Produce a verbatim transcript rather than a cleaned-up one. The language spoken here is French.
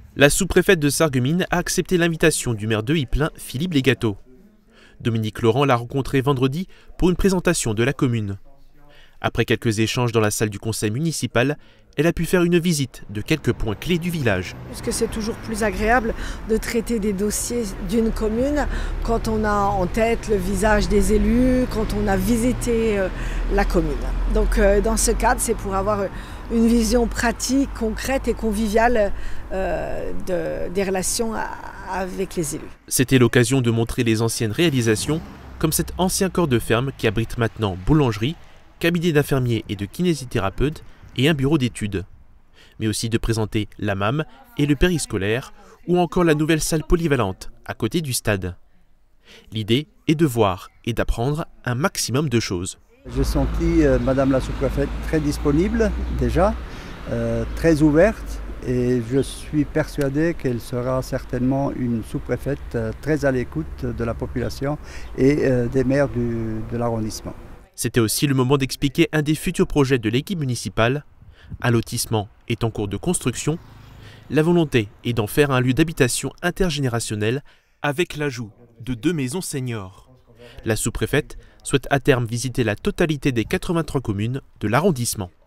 La sous-préfète de Sarreguemines a accepté l'invitation du maire de Ypelain, Philippe Légateau. Dominique Laurent l'a rencontré vendredi pour une présentation de la commune. Après quelques échanges dans la salle du conseil municipal, elle a pu faire une visite de quelques points clés du village. Parce que c'est toujours plus agréable de traiter des dossiers d'une commune quand on a en tête le visage des élus, quand on a visité la commune. Donc dans ce cadre, c'est pour avoir une vision pratique, concrète et conviviale euh, de, des relations avec les élus. C'était l'occasion de montrer les anciennes réalisations, comme cet ancien corps de ferme qui abrite maintenant boulangerie, cabinet d'infirmiers et de kinésithérapeutes et un bureau d'études. Mais aussi de présenter l'A M A M et le périscolaire ou encore la nouvelle salle polyvalente à côté du stade. L'idée est de voir et d'apprendre un maximum de choses. J'ai senti euh, Madame la sous-préfète très disponible déjà, euh, très ouverte et je suis persuadé qu'elle sera certainement une sous-préfète euh, très à l'écoute de la population et euh, des maires du, de l'arrondissement. C'était aussi le moment d'expliquer un des futurs projets de l'équipe municipale. Un lotissement est en cours de construction. La volonté est d'en faire un lieu d'habitation intergénérationnel avec l'ajout de deux maisons seniors. La sous-préfète souhaite à terme visiter la totalité des quatre-vingt-trois communes de l'arrondissement.